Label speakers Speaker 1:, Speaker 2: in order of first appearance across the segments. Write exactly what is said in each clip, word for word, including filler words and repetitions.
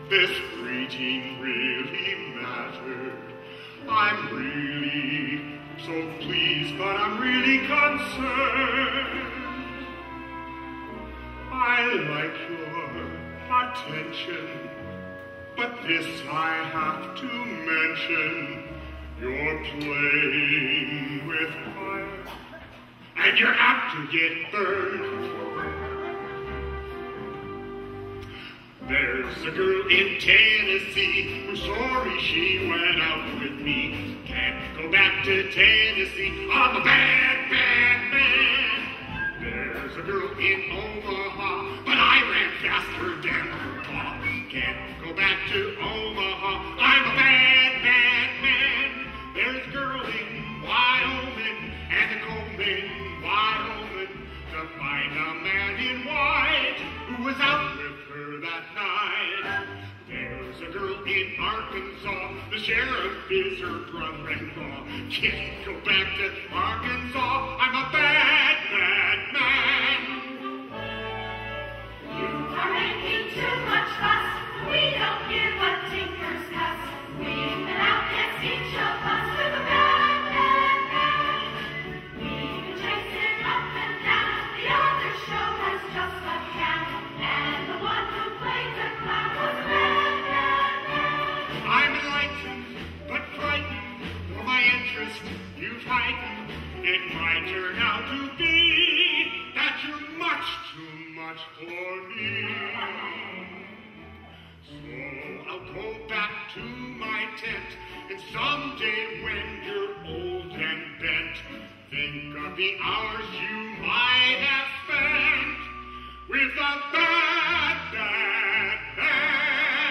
Speaker 1: this greeting really mattered. I'm really so pleased, but I'm really concerned. I like your attention, but this I have to mention. You're playing with fire, and you're apt to get burned. There's a girl in Tennessee who's sorry she went out with me. Can't go back to Tennessee, I'm a bad, bad man. There's a girl in Omaha, but I ran faster than her paw. Can't go back to Omaha, I'm a bad, bad man. There's a girl in Wyoming, and a comb in Wyoming, to find a man in white who was out with her that night. There's a girl in Arkansas, the sheriff is her brother-in-law. Can't go back to Arkansas, I'm a bad, bad man.
Speaker 2: You are making too much fuss, we don't give a tinker's cuss. We've been out against each of us with a bad, bad man. We've been chasing up and down, the other show has just a cat. And the one who played the clown was a bad, bad man.
Speaker 1: I'm enlightened, but frightened, for my interest you've heightened. It might turn out to be that you're much too much for me. So I'll go back to my tent, and someday when you're old and bent, think of the hours you might have spent with a bad, bad man.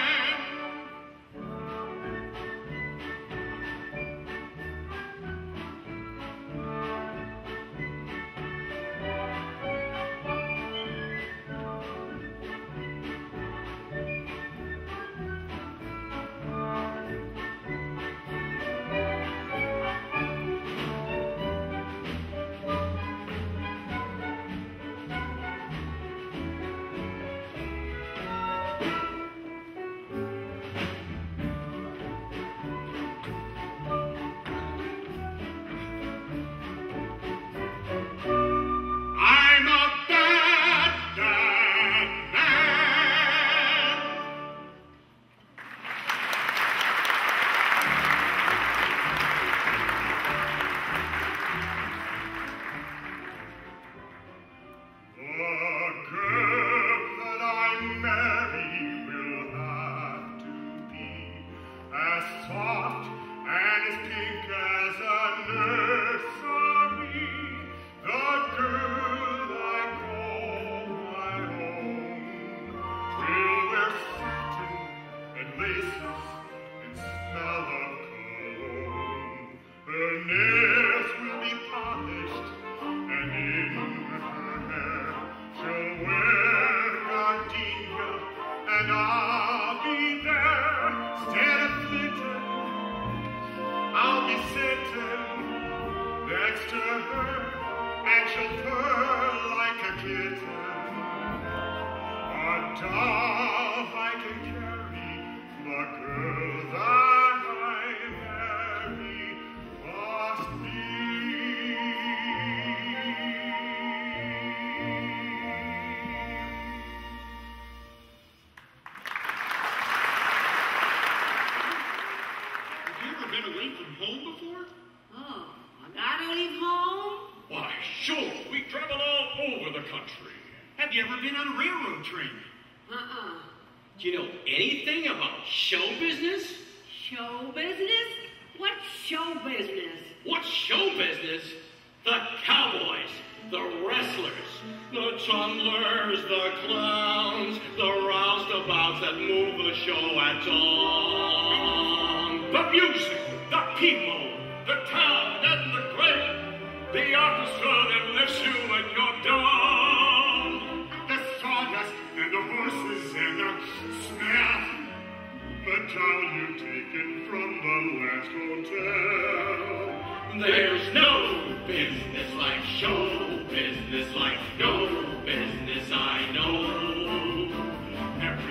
Speaker 3: There's no business like show business, like no business I know. Everything I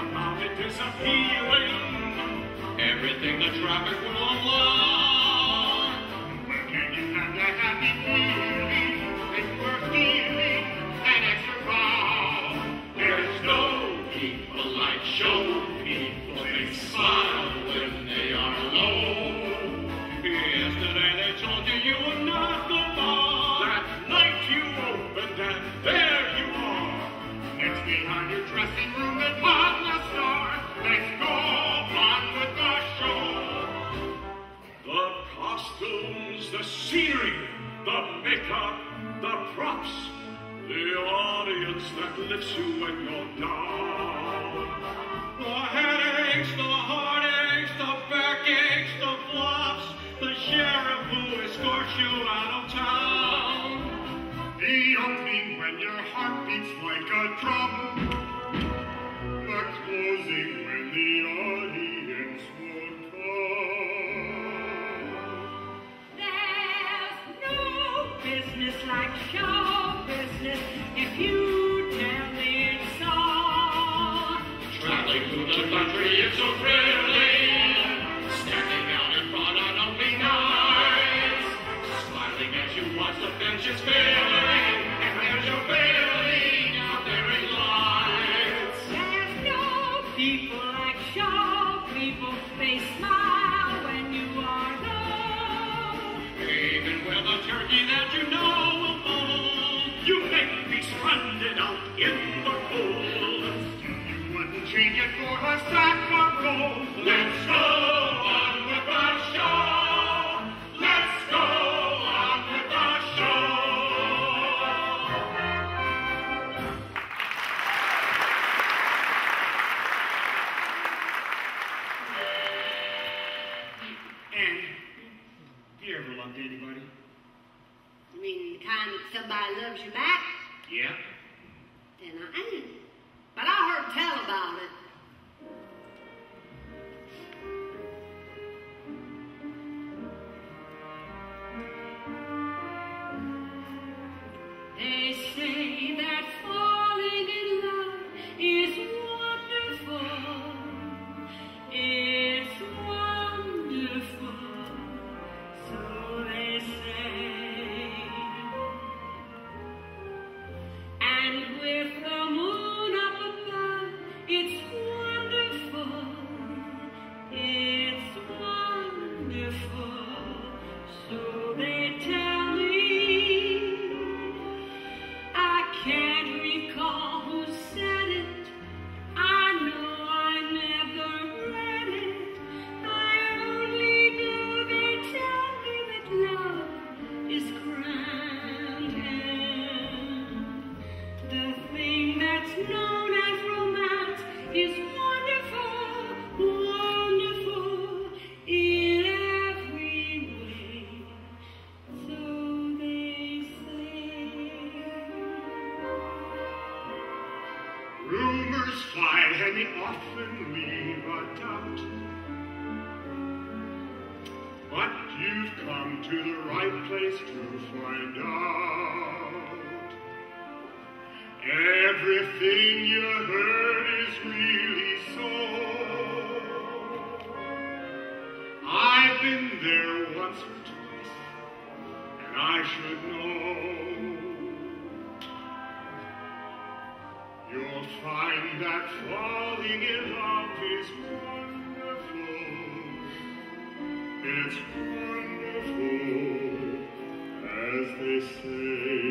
Speaker 3: somehow it is appealing. Everything the traffic will allow.
Speaker 1: Where can you have that happy feeling if we're feeling an extra bow?
Speaker 3: There's no people like show people. They smile when they are low. Yesterday they told you you were not the bar. That night you opened and there you are.
Speaker 1: It's behind your dressing room that Pablo star. Let's go on with the show.
Speaker 3: The costumes, the scenery, the makeup, the props, the audience that lifts you when you're down. The headaches, the heartaches, the backaches, the flops, the sheriff who escorts you out of town.
Speaker 1: The opening when your heart beats like a drum. The closing when the audience won't come.
Speaker 2: There's no business like show business if you tell it so.
Speaker 3: Traveling through the country, it's so thrilling. Standing out in front on opening nights. Smiling as you watch the benches filling. And there's your feeling out there in lights.
Speaker 2: There's no people like show people. They smile when you are low.
Speaker 3: Even with a turkey that you know will fold, you may be stranded out in the cold.
Speaker 1: You wouldn't change it for a sack of gold.
Speaker 3: Let's go on with the show. Let's go on with the show.
Speaker 1: And you ever loved anybody?
Speaker 4: You mean the kind that somebody loves you back?
Speaker 1: Yeah.
Speaker 4: Then I ain't. But I heard tell about it.
Speaker 2: They say that falling in love is wonderful. It's wonderful. So they say. And with the moon up above, it's wonderful. It's wonderful. So they tell me. I can't recall who said it. I know I never read it. I only know they tell me that love is grand. And the thing that's known as romance is wonderful, wonderful in every way. So they say.
Speaker 1: Rumors fly and they often leave a doubt. But you've come to the right place to find out. Everything you heard is really so. I've been there once or twice, and I should know. You'll find that falling in love is wonderful. It's wonderful, as they say.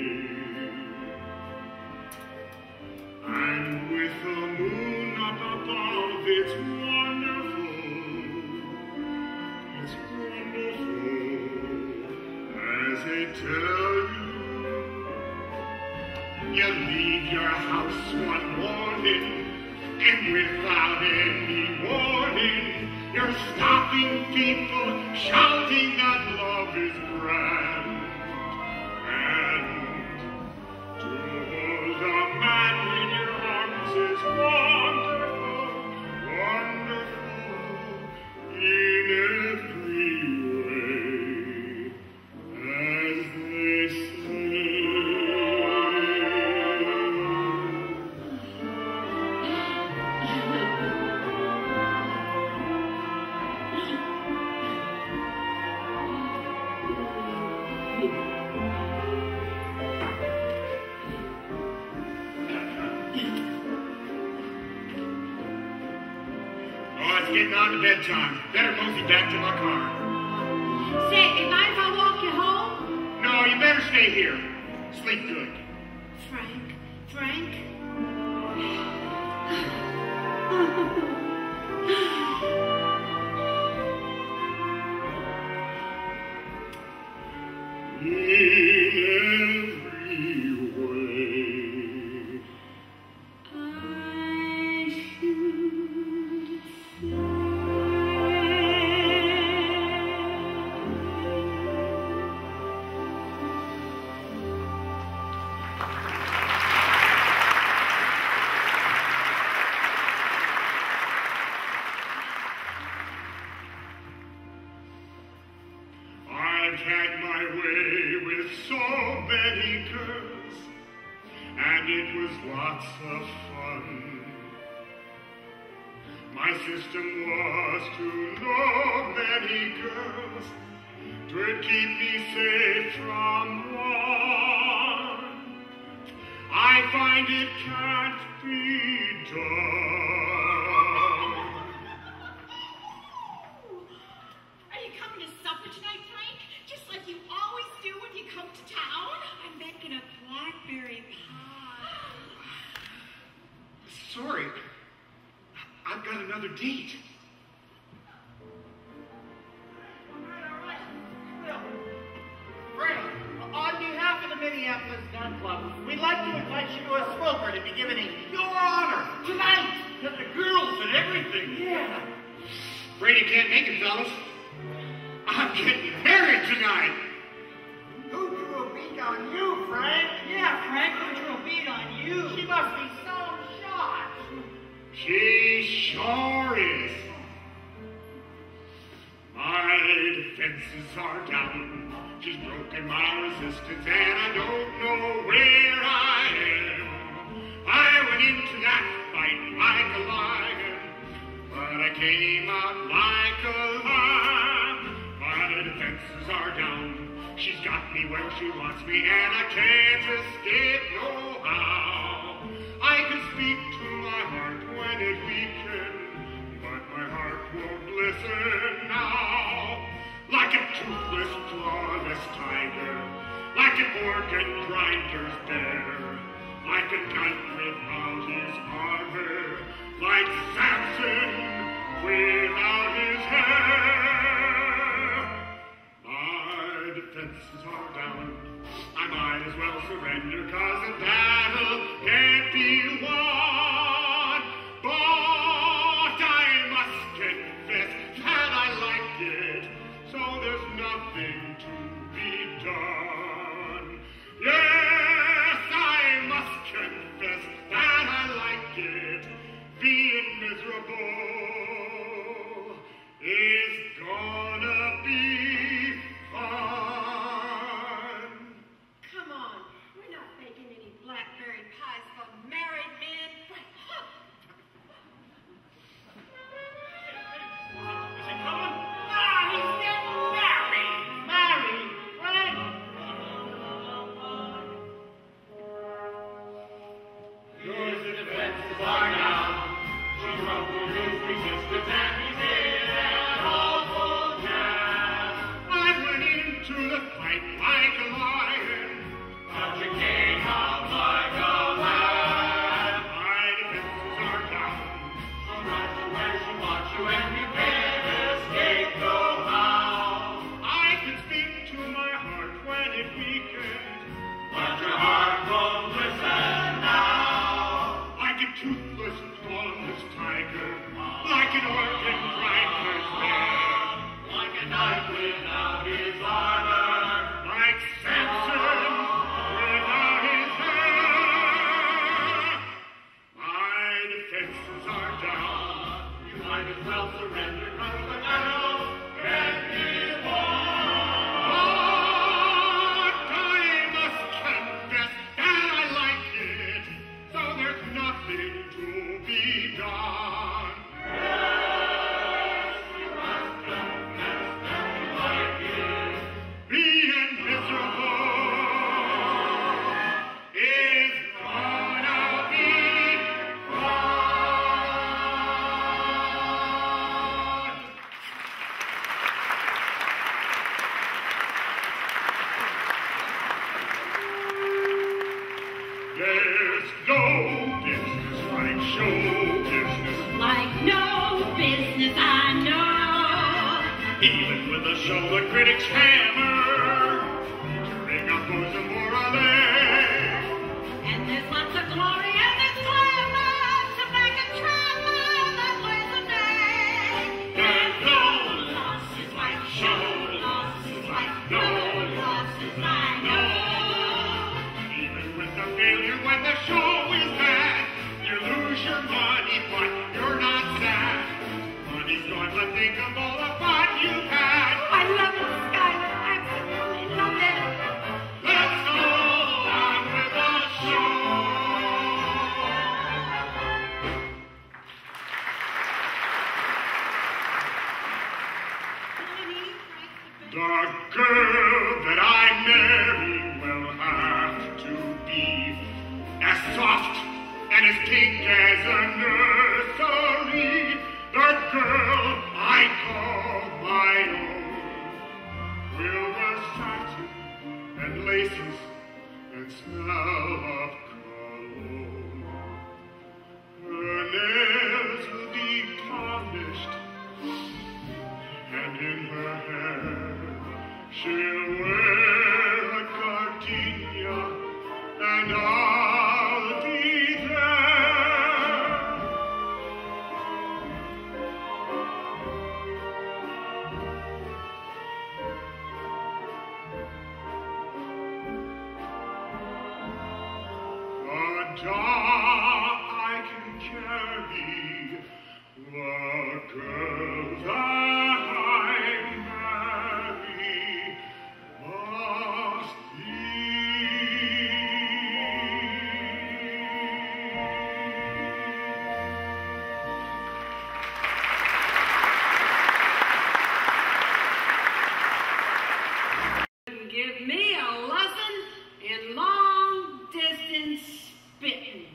Speaker 1: And with the moon up above, it's wonderful. It's wonderful, as they tell you. You leave your house one morning, and without any warning, you're stopping people, shouting that love is grand. And to hold a man in your arms is wonderful, wonderful in every way, as they say. it's getting on to bedtime. Better mosey back to my car.
Speaker 4: Say, do you mind if I walk you home?
Speaker 1: No, you better stay here. Sleep good.
Speaker 4: Frank, Frank.
Speaker 1: In every way,
Speaker 4: I should say.
Speaker 1: I've had my way with so many girls, and it was lots of fun. My system was to know many girls, 'twould keep me safe from one. I find it can't be done.
Speaker 2: Are you coming to supper tonight, Frank? Just like you always do when you come to town? I'm making a blackberry pie.
Speaker 1: Sorry, I've got another date.
Speaker 5: Frank, on behalf of the Minneapolis Gun Club, we'd like to invite you to a smoker to be given in your honor tonight.
Speaker 1: Got the girls and everything.
Speaker 5: Yeah.
Speaker 1: Brady can't make it, fellas. I'm getting married tonight.
Speaker 5: Who drew a bead on you, Frank? Yeah, Frank, who drew a bead on you? She must be so shocked.
Speaker 1: She sure is. My defenses are down. She's broken my resistance, and I don't know where I am. I went into that fight like a lion, but I came out like a lamb. My defenses are down. She's got me where she wants me, and I can't escape no how. I can speak to my heart when it weakens, but my heart won't listen now. Like a toothless, clawless tiger, like an organ grinder's bear, like a knight without his armor, like Samson without his hair. My defenses are down. I might as well surrender, 'cause the battle can't be won. But I must confess that I like it, so there's nothing to be done. Yes, I must confess that I like it. Being miserable is gonna be fun.
Speaker 2: Come on, we're not making any blackberry pies for married men.
Speaker 1: Is he coming?
Speaker 5: Ah, he's getting married. Married, Frank.
Speaker 1: Your defenses are down. She rumbled his resistance, and he's in an awful jam. I went into the fight like a lion, but you came out like a lamb. My defenses are down. She'll run you where she wants you, and you can't escape no how. I can speak to my heart when it weakens, but your heart won't listen now. Like a toothless, clawless tiger, like an organ grinder's bear, like a knight without his armor, like Samson without his hair. My defenses are down. You might as well surrender, 'cause the battle can't be won. But I must confess that I like it, so there's nothing to be done. Yes, you must confess that you like Even with the show the critics hammer, turning up bosom more or less.
Speaker 2: And there's lots of glory and there's glamour to make a drama that lays a day.
Speaker 1: There's no losses like show, losses like no losses like no. Even with the failure when the show is bad, you lose your money but you're not sad. Money's gone, but think of all the fun you've had.
Speaker 2: I love it, Skylar. I absolutely love it.
Speaker 1: Let's go on with the show. The girl that I marry will have to be as soft and as pink as a nursery. The girl I call my own will wear satin and laces and smell of cologne. Her nails will be polished, and in her hair she'll wear a gardenia, and I'll be there. The dog I can carry, the girl that I marry must
Speaker 4: Give me a lesson in long distance spitting.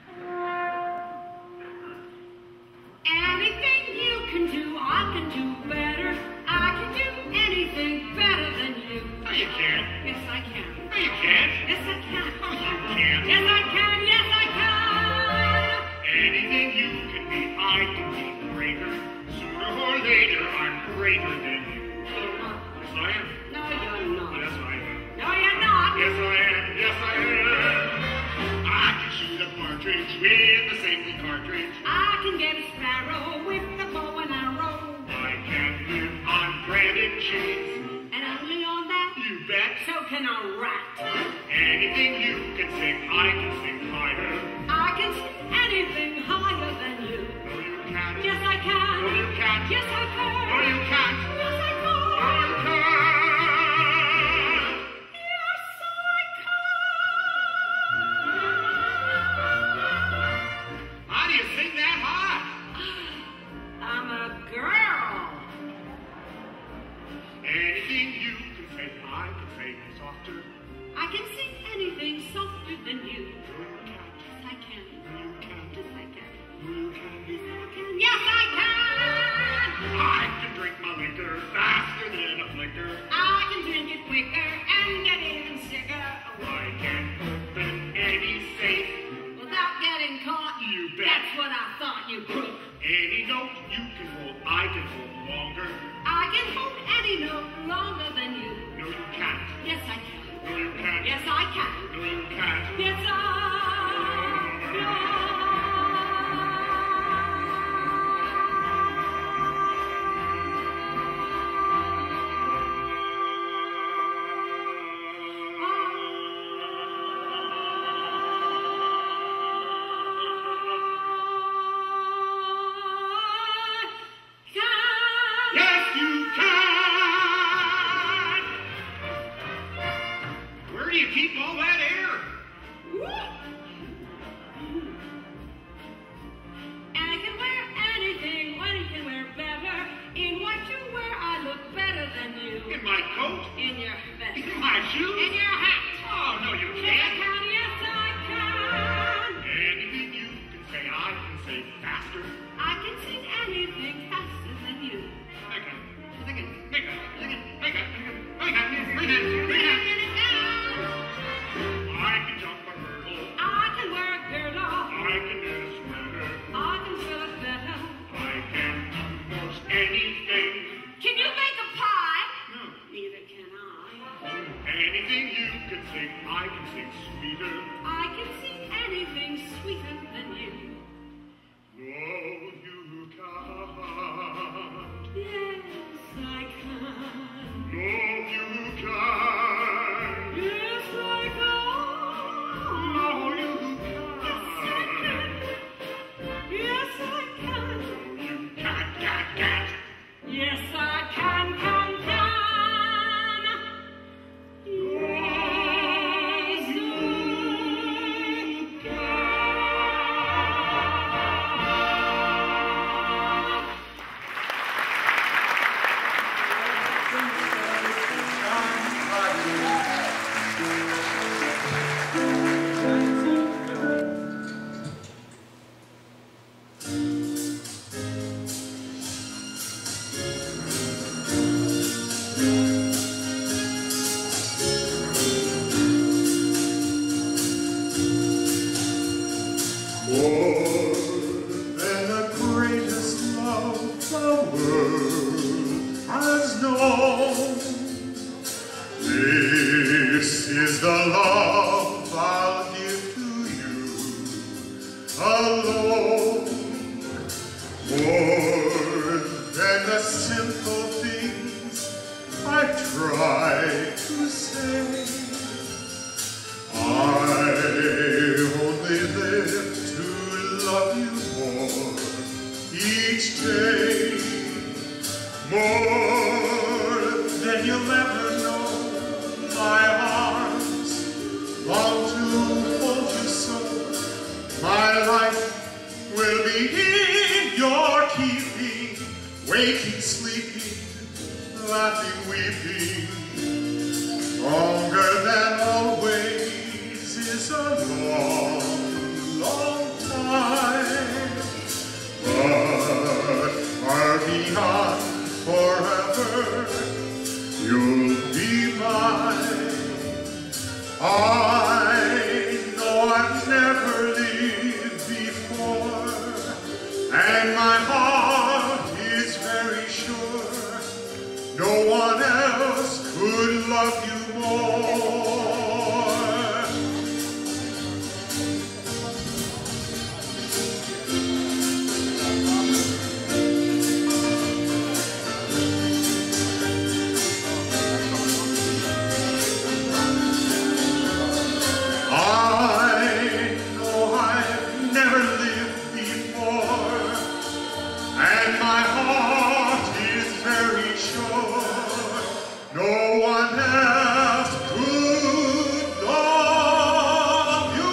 Speaker 4: Anything you can do, I can do better. I can do anything better than you.
Speaker 1: No, you can't.
Speaker 4: Yes, I can.
Speaker 1: No, you can't.
Speaker 4: Yes, I can.
Speaker 1: No, you can't.
Speaker 4: Yes, I can. Yes, I can.
Speaker 1: Anything you can be, I can be greater. Sooner or later, I'm greater than you.
Speaker 4: You're not.
Speaker 1: Yes, I am.
Speaker 4: No, you're not.
Speaker 1: Yes, I am.
Speaker 4: No, you're not.
Speaker 1: Yes, I am. Yes, I am. I can shoot a partridge with a single cartridge.
Speaker 4: I can get a sparrow with the bow and arrow.
Speaker 1: I can live on bread and cheese.
Speaker 4: And only on that,
Speaker 1: You bet.
Speaker 4: so can a rat.
Speaker 1: Anything you can sing, I can sing higher.
Speaker 4: I can sing anything higher than you.
Speaker 1: No, you can't.
Speaker 4: Yes, I can.
Speaker 1: No, you can't.
Speaker 4: Yes, I can.
Speaker 1: No, you can't.
Speaker 4: Yes, I
Speaker 1: No,
Speaker 4: can.
Speaker 1: you can't.
Speaker 4: Yes, I
Speaker 1: How do you sing that high?
Speaker 4: can. I'm a girl.
Speaker 1: Anything you can say, I can say softer.
Speaker 4: I can sing anything softer than you.
Speaker 1: No, you can't.
Speaker 4: Yes, I can.
Speaker 1: No, you can't.
Speaker 4: Yes, I can.
Speaker 1: No, you can't.
Speaker 4: Yes, I can.
Speaker 1: I can drink my liquor faster than a flicker.
Speaker 4: I can drink it quicker and get even sicker
Speaker 1: I can open any safe.
Speaker 4: without getting caught.
Speaker 1: You bet.
Speaker 4: That's what I thought, you crook.
Speaker 1: Any note you can hold, I can hold longer.
Speaker 4: I can hold any note longer than you.
Speaker 1: No, you can't.
Speaker 4: Yes, I can.
Speaker 1: No, you can't.
Speaker 4: Yes, I can.
Speaker 1: No, you can't.
Speaker 4: Yes, I can.
Speaker 1: Yes, you can. Where do you keep all that air?
Speaker 4: And I can wear anything, what you can wear better. In what you wear, I look better than you.
Speaker 1: In my coat?
Speaker 4: In your vest.
Speaker 1: In my shoes?
Speaker 4: In your hat.
Speaker 1: Oh, no, you
Speaker 4: Yes, I
Speaker 1: can't.
Speaker 4: can. Yes, I can.
Speaker 1: Anything you can say, I can say faster.
Speaker 4: I can sing anything faster than you.
Speaker 1: Make it.
Speaker 4: Sing it.
Speaker 1: Make it. Make it. Make it. Make it. Make it. Make it.
Speaker 4: Sing it, sing it down.
Speaker 1: I can jump a hurdle.
Speaker 4: I can wear a girdle.
Speaker 1: I can knit a sweater.
Speaker 4: I can fill it better.
Speaker 1: I can do most anything.
Speaker 4: Can you make a
Speaker 1: sing, I can sing sweeter.
Speaker 4: I can sing anything sweeter than you.
Speaker 1: No, you can't.
Speaker 4: Yes, I can.
Speaker 1: No, you can't.
Speaker 4: Yes, I can.
Speaker 1: No, you
Speaker 4: Yes, I can.
Speaker 1: can't. No, you can't, can't, can't.
Speaker 4: Yes, I can, can, can. Yes, you can.
Speaker 1: More than the greatest love the world has known. This is the love I'll give to you alone. More than the simple things I try to say. I only live to love you more each day, more than you'll ever know. My arms long to hold you so. My life will be in your keeping, waking, sleeping, laughing, weeping, longer than always is a long, long time, but far beyond forever, you'll be mine. I know I've never lived before, and my heart is very sure no one else could love you more. I know I've never lived before, and my heart is very sure no one else could love you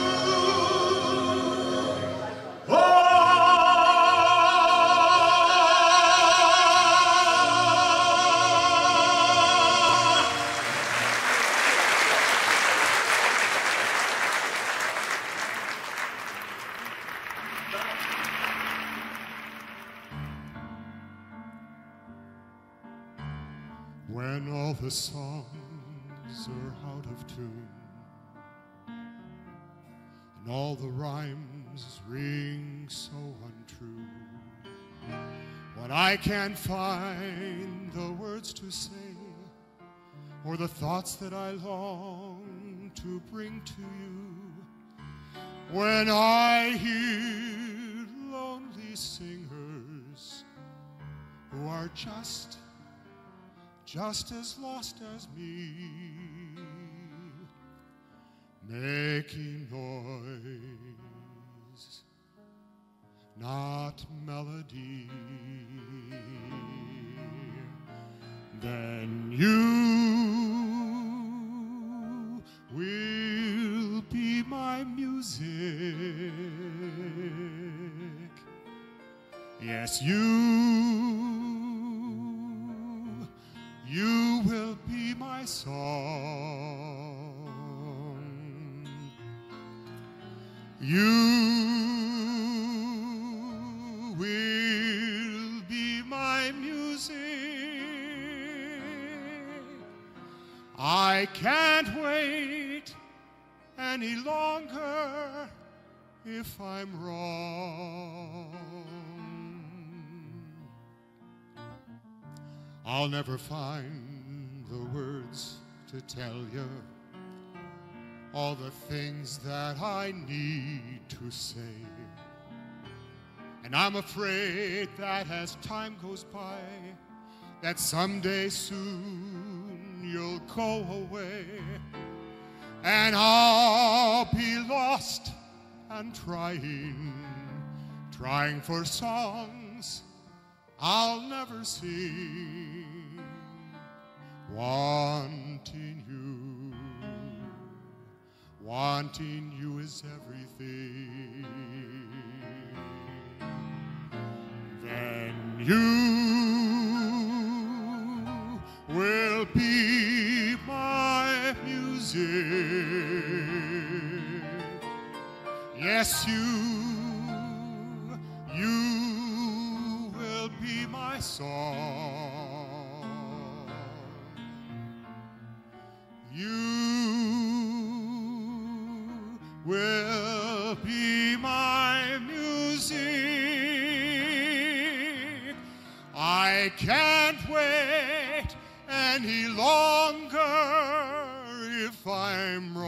Speaker 1: more. When all the songs are out of tune, and all the rhymes ring so untrue, when I can't find the words to say, or the thoughts that I long to bring to you, when I hear lonely singers who are just just as lost as me, making noise, not melody, then you will be my music. Yes, you You will be my song. You will be my music. I can't wait any longer if I'm wrong. I'll never find the words to tell you
Speaker 6: all the things that I need to say. And I'm afraid that as time goes by, that someday soon you'll go away, and I'll be lost and trying, trying for songs I'll never sing, wanting you, wanting you is everything. Then you will be my music. Yes, you, you will be my song. You will be my music. I can't wait any longer if I'm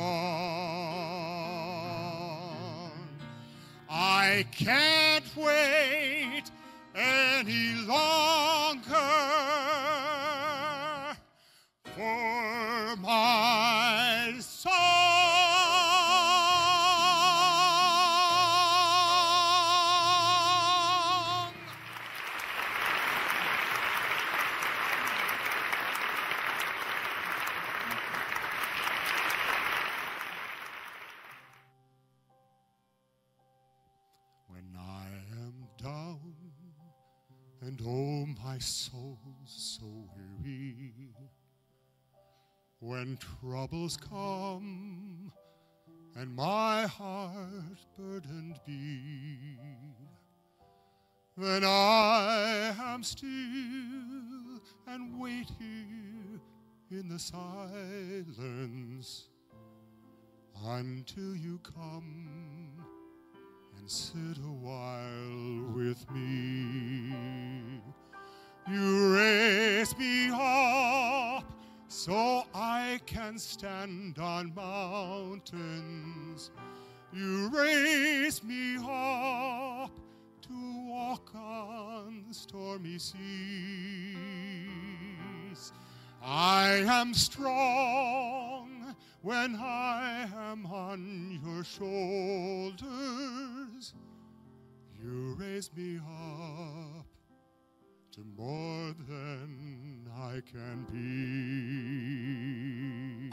Speaker 6: wrong. I can't wait any longer for my song. When I am down and oh, my soul's so weary, when troubles come and my heart burdened be, then I am still and wait here in the silence until you come and sit a while with me. You raise me up so I can stand on mountains. You raise me up to walk on stormy seas. I am strong when I am on your shoulders. You raise me up to more than I can be.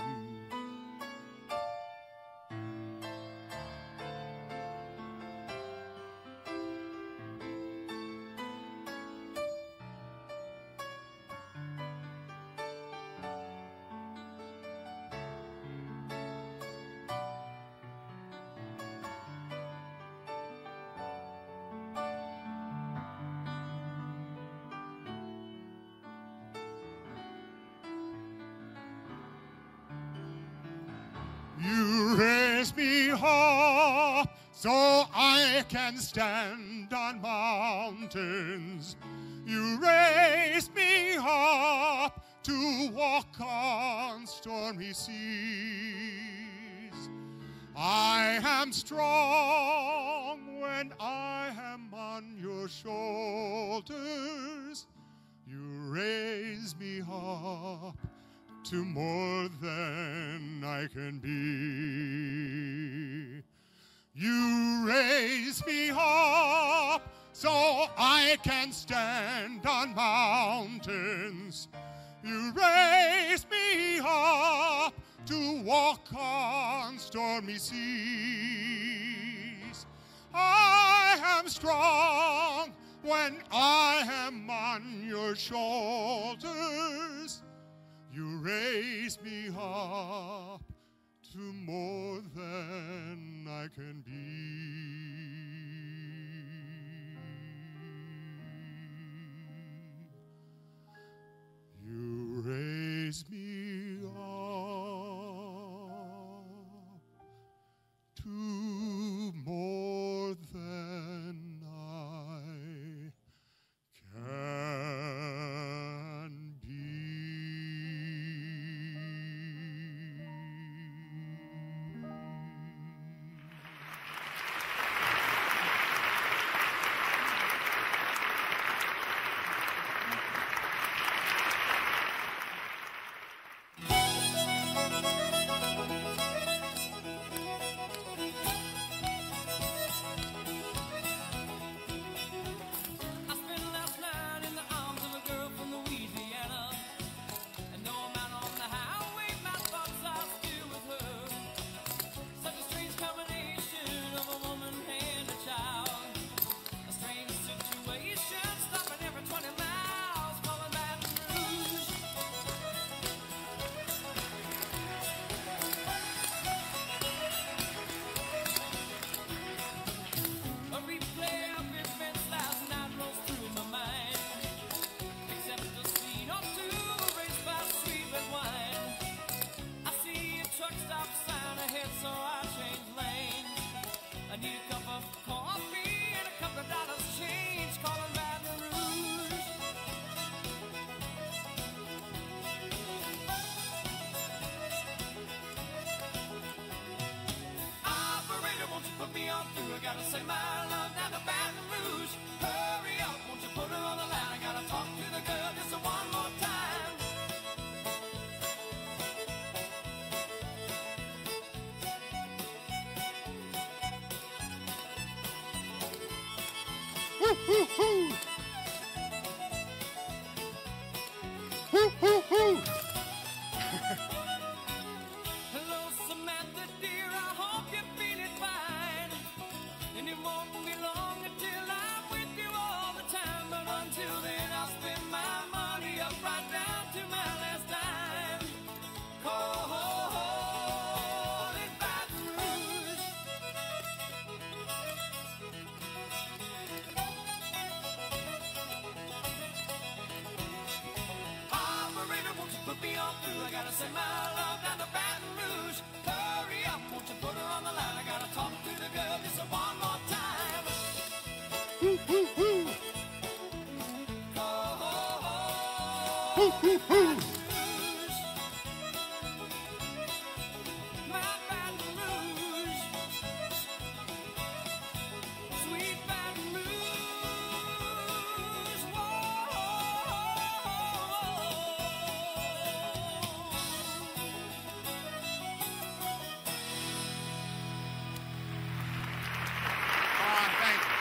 Speaker 6: You raise me up so I can stand on mountains. You raise me up to walk on stormy seas. I am strong when I am on your shoulders. You raise me up to more than I can be. You raise me up so I can stand on mountains. You raise me up to walk on stormy seas. I am strong when I am on your shoulders. You raise me up to more than I can be. You raise me up to more than I can be. Hoo-hoo! Hoo-hoo-hoo!
Speaker 7: Hello, Samantha, dear, I hope you're feeling fine. And it won't be long until I'm with you all the time. But until then, I'll spend my money up right down to my last dime. Cold in Baton Rouge. Operator, won't you put me on through? I gotta send my love down to Baton Rouge. Hurry up, won't you put her on the line? I gotta talk to the girl just one more time.
Speaker 6: Hoo-hoo-hoo!
Speaker 7: Cold
Speaker 6: Hoo-hoo-hoo!
Speaker 7: my Baton Rouge, sweet Baton Rouge,
Speaker 6: Come on, thank you.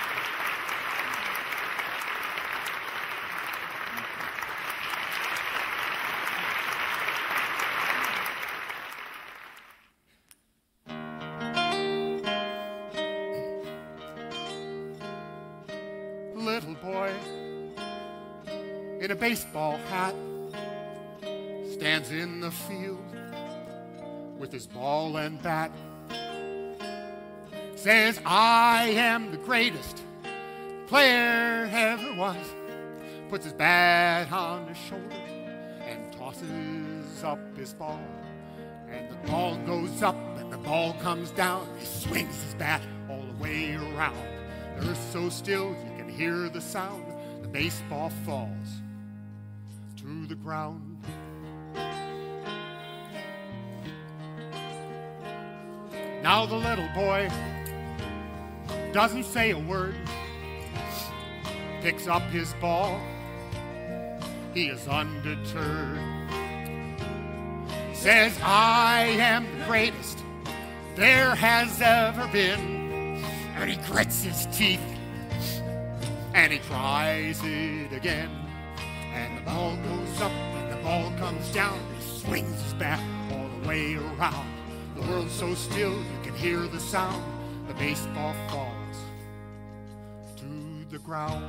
Speaker 6: Little boy in a baseball hat stands in the field with his ball and bat. Says, I am the greatest player ever was. Puts his bat on his shoulder and tosses up his ball. And the ball goes up and the ball comes down. He swings his bat all the way around. The earth's so still you can hear the sound. The baseball falls to the ground. Now the little boy doesn't say a word, picks up his ball. He is undeterred. Says, I am the greatest there has ever been. And he grits his teeth and he tries it again. And the ball goes up and the ball comes down. He swings his bat all the way around. The world's so still you can hear the sound. The baseball falls to the ground.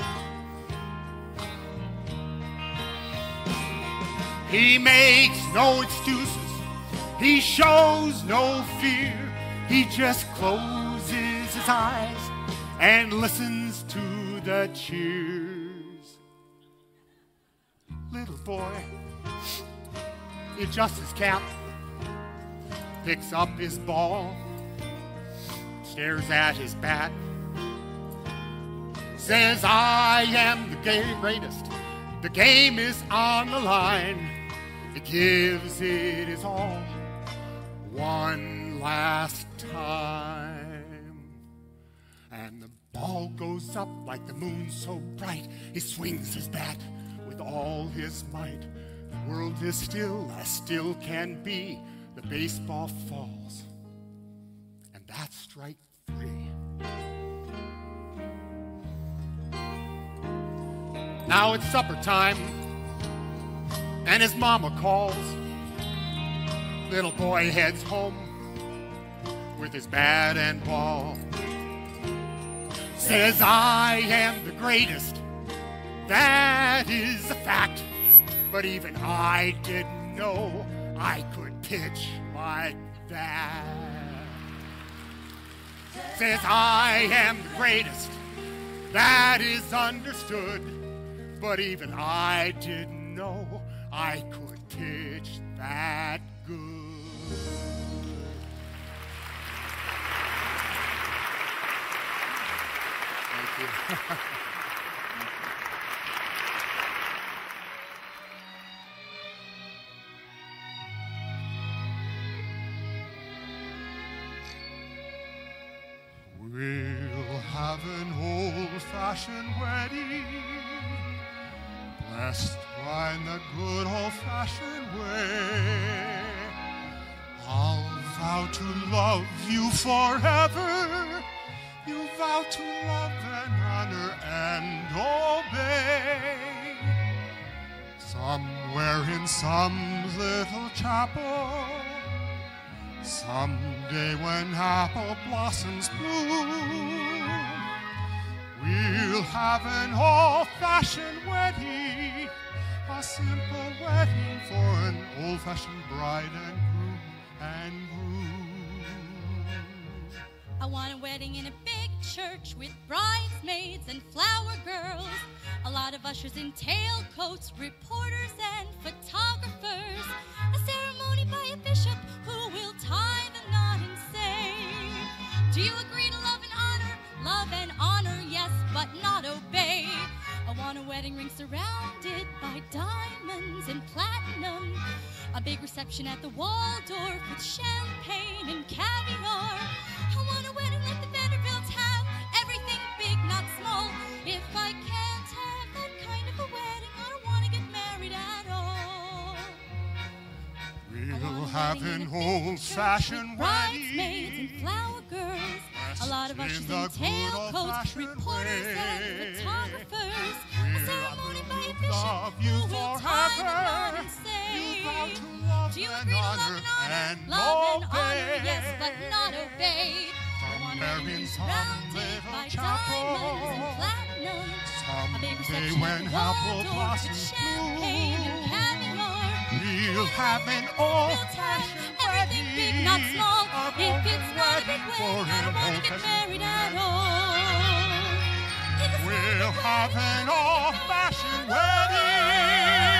Speaker 6: He makes no excuses. He shows no fear. He just closes his eyes and listens to the cheers. Little boy, he adjusts his cap, picks up his ball, stares at his bat, says, I am the greatest. The game is on the line. He gives it his all one last time. And the ball goes up like the moon so bright. He swings his bat with all his might. The world is still as still can be. The baseball falls, and that's strike three. Now it's supper time, and his mama calls. Little boy heads home with his bat and ball. Says, I am the greatest. That is a fact. But even I didn't know I could pitch like that. Says, I am the greatest. That is understood. But even I didn't know I could pitch that good. Thank you. We'll have an old-fashioned wedding, blessed by in the good old-fashioned way. I'll vow to love you forever. You vow to love and honor obey. Somewhere in some little chapel, someday when apple blossoms bloom, we'll have an old-fashioned wedding, a simple wedding for an old-fashioned bride and groom and groom.
Speaker 8: I want a wedding in a big church with bridesmaids and flower girls, a lot of ushers in tailcoats, reporters and photographers, a ceremony by a bishop who will tie the knot and say, do you agree to love and honor? Love and honor, yes, but not obey. I want a wedding ring surrounded by diamonds and platinum, a big reception at the Waldorf with champagne and caviar. I want a wedding like the Vanderbilts have, everything big, not small. If I can't have that kind of a wedding, I don't want to get married at all.
Speaker 6: We'll have an old-fashioned
Speaker 8: bridesmaids
Speaker 6: wedding,
Speaker 8: and flower girls, a lot of ushers in tailcoats, reporters and photographers, a ceremony by a bishop who will tie the knot and say, do you agree to love and honor? Love and honor, yes, but not obey. I want a wedding surrounded by diamonds and platinum, a big reception at the Waldorf with champagne and caviar.
Speaker 6: we'll have an old-fashioned
Speaker 8: Everything big,
Speaker 6: wedding,
Speaker 8: not small.
Speaker 6: a
Speaker 8: If it's not a big
Speaker 6: wedding
Speaker 8: wedding,
Speaker 6: for
Speaker 8: I don't
Speaker 6: an
Speaker 8: want to get
Speaker 6: old-fashioned
Speaker 8: married at all. If it's not a
Speaker 6: We'll
Speaker 8: big
Speaker 6: have
Speaker 8: wedding,
Speaker 6: an old-fashioned wedding.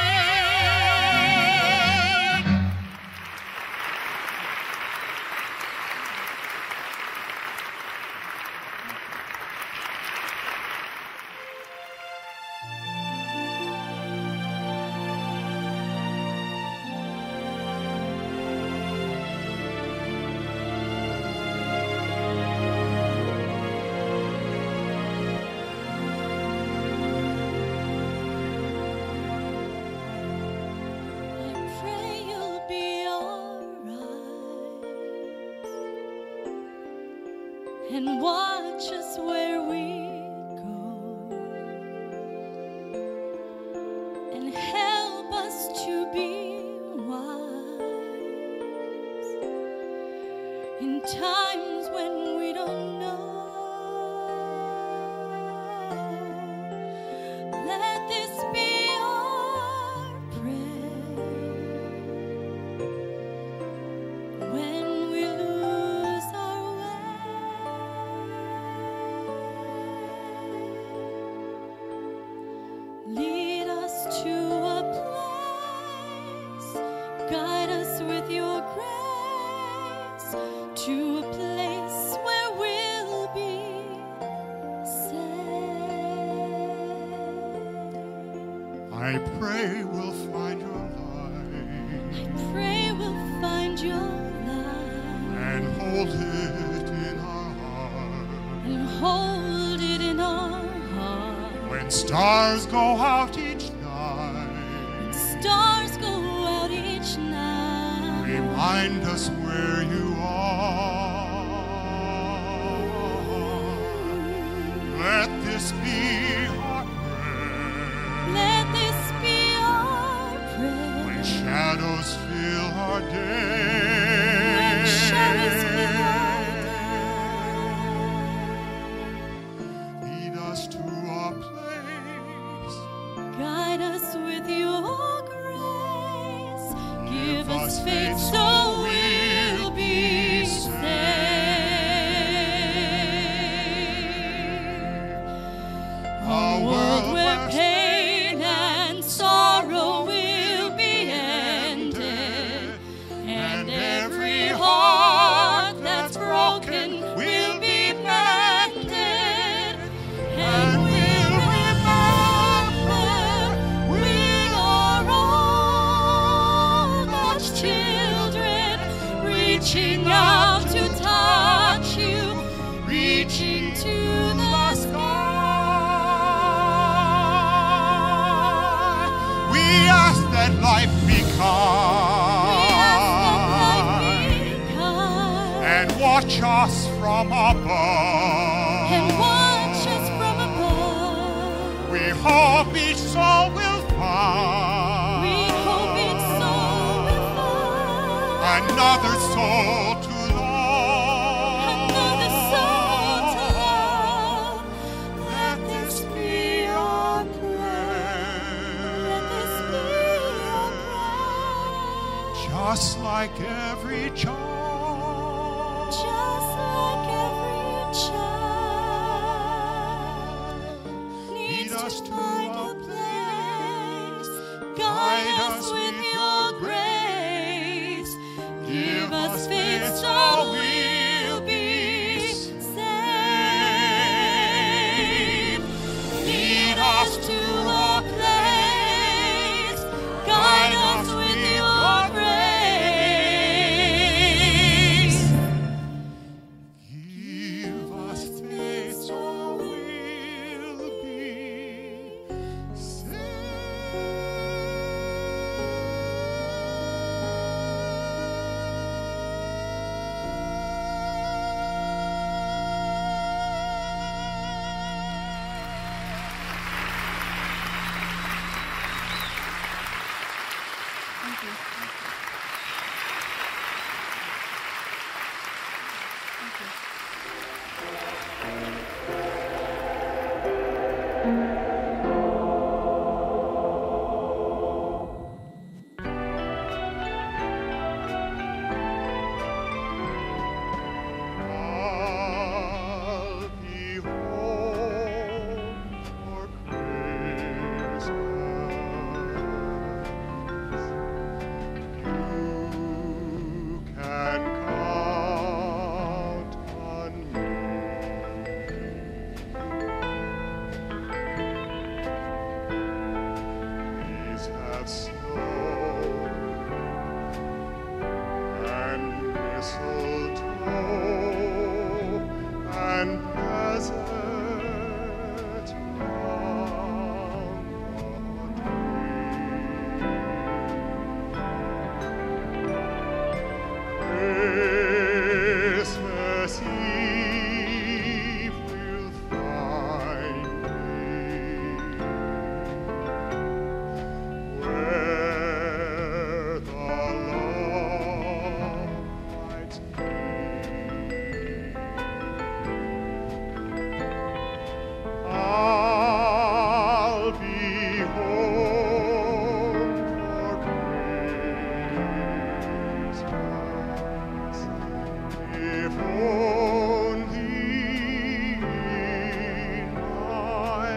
Speaker 8: I pray you'll be alright and watch us where we go and help us to be wise in times when we don't know. Let this be our prayer when we lose our way. Lead us to a place, guide us with your grace, to a place where we'll be safe.
Speaker 6: I pray we'll find your light
Speaker 8: I pray we'll find your light
Speaker 6: and hold it in our heart.
Speaker 8: and hold it in our heart.
Speaker 6: When stars go out each
Speaker 8: When
Speaker 6: night,
Speaker 8: stars go out each night,
Speaker 6: remind us where you are. Let this be our prayer.
Speaker 8: let this be our prayer.
Speaker 6: When shadows fill our day,
Speaker 8: When shadows fill our
Speaker 6: lead us to a place,
Speaker 8: Guide us with your grace. Give us
Speaker 6: us
Speaker 8: faith
Speaker 6: faith
Speaker 8: so
Speaker 6: so
Speaker 8: we'll be
Speaker 6: safe.
Speaker 8: A world where pain and sorrow will be ended, and every heart that's broken will be mended. And we'll remember we are all God's children, reaching out to touch you, reaching to the sky.
Speaker 6: We ask that life be
Speaker 8: We ask that
Speaker 6: kind
Speaker 8: life be kind,
Speaker 6: and watch us from above.
Speaker 8: and watch us from above.
Speaker 6: hope each soul will find.
Speaker 8: We hope each soul will find
Speaker 6: Another soul to love.
Speaker 8: another soul to love.
Speaker 6: Let this be our prayer.
Speaker 8: Let this be our prayer.
Speaker 6: Just like every child.
Speaker 8: Just like every child needs
Speaker 6: us
Speaker 8: to
Speaker 6: to
Speaker 8: find
Speaker 6: a
Speaker 8: a place. Guide us with your grace. Give us faith so we'll be saved. Lead us to a place. Guide us with your grace.
Speaker 6: Give us faith so we'll be saved.
Speaker 8: Thank you. Thank you.
Speaker 6: I'll be home for Christmas. You can count on me. Please have snow and mistletoe and presents round the tree. Christmas Eve will find me where the love lights gleam. I'll be home for Christmas, if only in my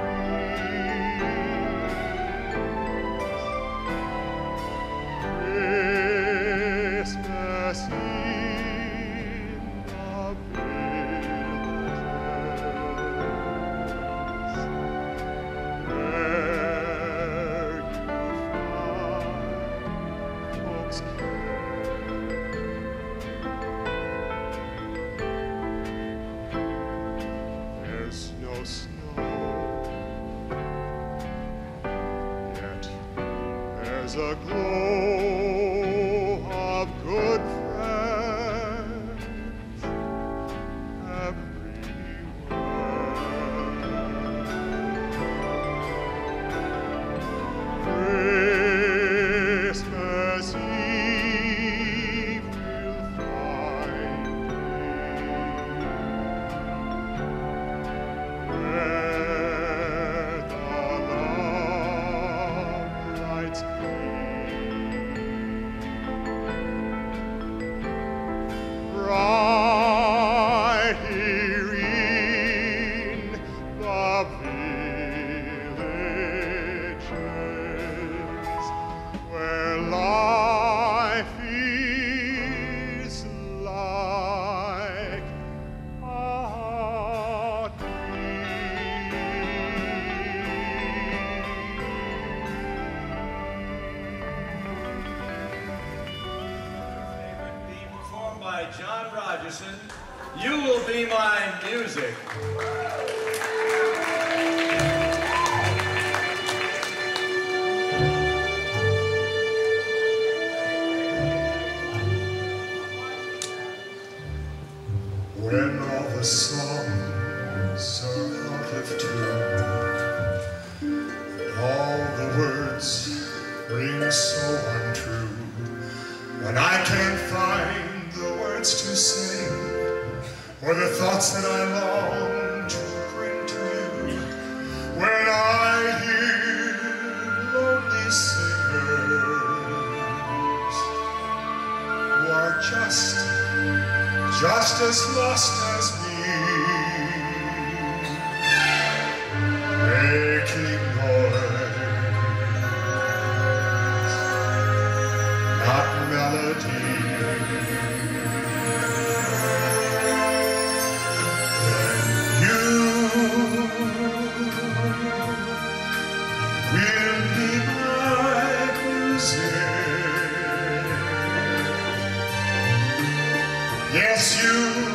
Speaker 6: dreams. Christmas in the villages, where you find folks care. There's no snow, yet there's a glow of good friends everywhere. Christmas Eve will find me where the love lights gleam. Right here in the villages, where life is like a
Speaker 9: Be performed by John Rogerson. You will be my music.
Speaker 6: When all the songs are out of tune
Speaker 10: untrue. When I can't find the words to say, or the thoughts that I long to bring to you, when I hear lonely singers who are just, just as lost as me, making noise, not melody. Then you will be my music. Yes, you,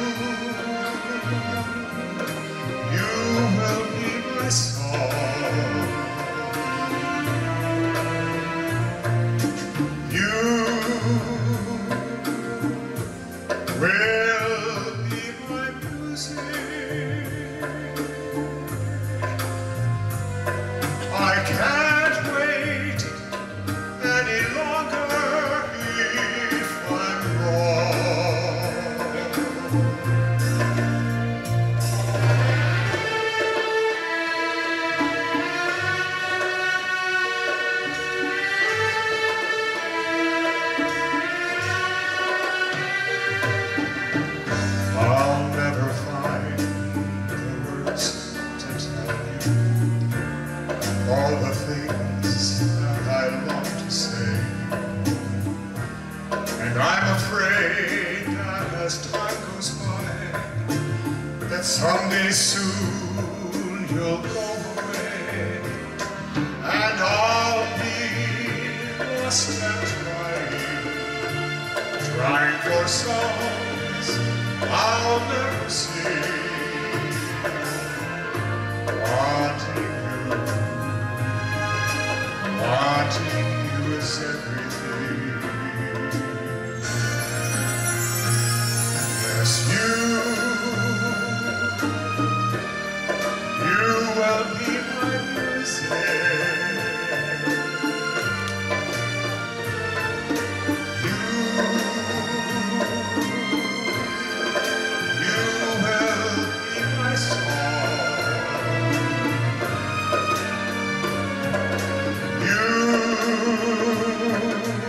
Speaker 10: you will be my song. You will be my music. I can't wait any longer if I'm wrong. I'll never find the words to tell you all the things that I long to say, and I'm afraid that as time goes by, that someday soon you'll go away, and I'll be lost and trying, trying for songs I'll never sing, wanting you, wanting you is everything. Yes, you, you will be my music. You, you will be my song. You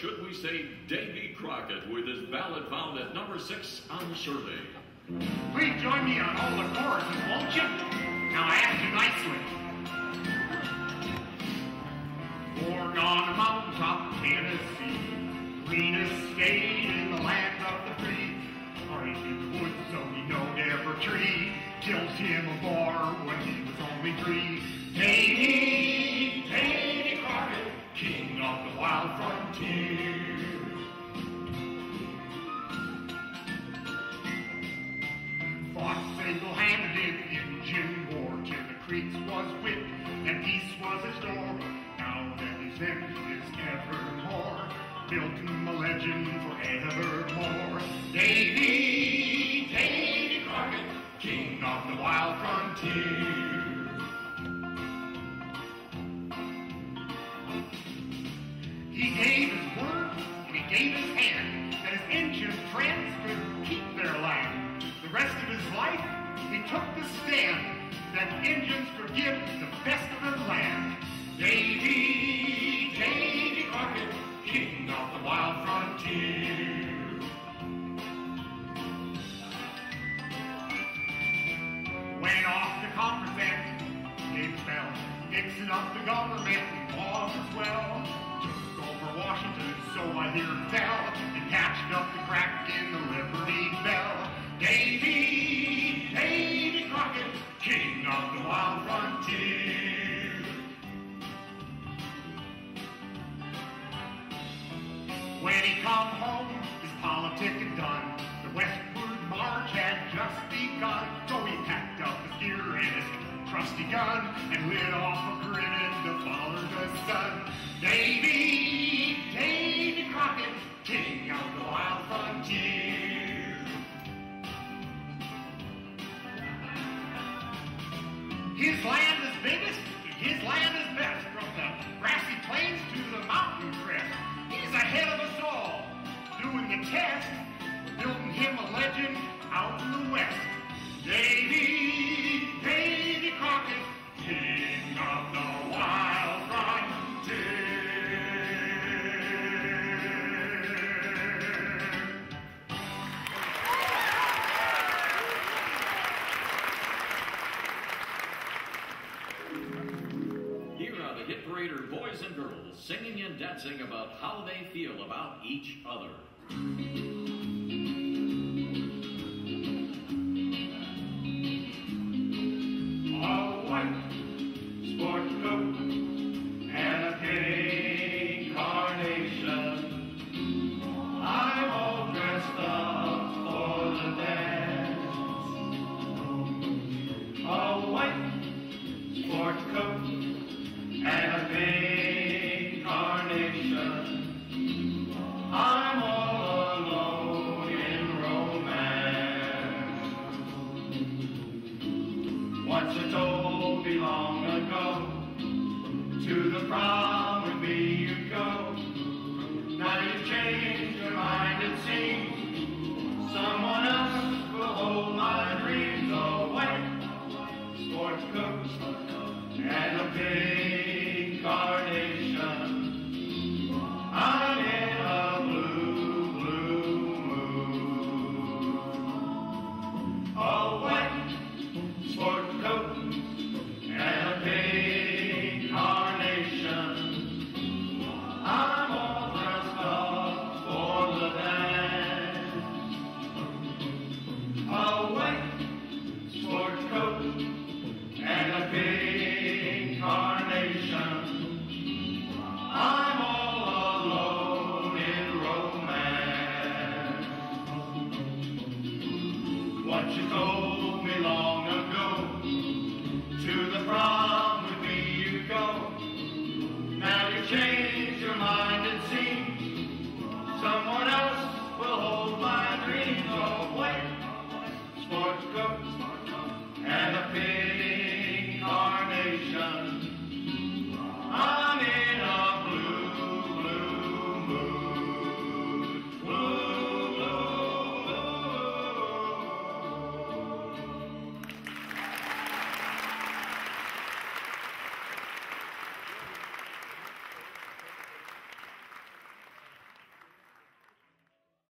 Speaker 3: should we say Davy Crockett with his ballad found at number six on the survey.
Speaker 1: Please join me on all the choruses, won't you? Now I ask you nicely. Born on a mountaintop, Tennessee, greenest state in the land of the free. Raised in the woods, so he knowed every tree. Killed him a bar when he was only three. Davy, Davy Crockett, king of the wild frontier. Fought single-handed in Indian war till the creeks was whipped and peace was his door. Now that his end is evermore, built him a legend forevermore. Davy, Davy Crockett, king of the wild frontier. He gave his word and he gave his hand that his Indian friends could keep their land. The rest of his life, he took the stand that Indians could give the best of the land. Davy, Davy Crockett, king of the wild frontier. Went off to conference and gave his bell, mixing up the government and laws as well. Took over Washington, so I hear tell, and patched up the crack in the Liberty Bell. Davy, Davy Crockett, king of the wild frontier. When he come home, his politicking done. The westward march had just begun. So he packed up his gear and his trusty gun and lit off a grinning to follow the sun. Davy, Davy Crockett, king of the wild frontier. His land is biggest, his land is best. From the grassy plains to the mountain crest, he's ahead of us all, doing the test, building him a legend out in the west. Davy, Davy Crockett, king of the wild frontier.
Speaker 3: Here are the Hit Parader boys and girls singing and dancing about how they feel about each other.
Speaker 1: A white sport coat and a pink carnation. I'm all dressed up for the dance. A white sport coat and a pink carnation. I'm all alone in romance. Once I told me long ago, to the prom with me you'd go. Now you've changed your mind, it seems. Someone else will hold my dreams. A white sports coat and a pink carnation. I'm in a blue, blue mood. A white sport coat and a pink carnation. I'm all dressed up for the dance. A white sport coat and a pink carnation. I'm all alone in romance. What you told me long ago, to the prom with me you go. Now you've changed your mind, it seems. Someone else will hold my dreams. A white sports coat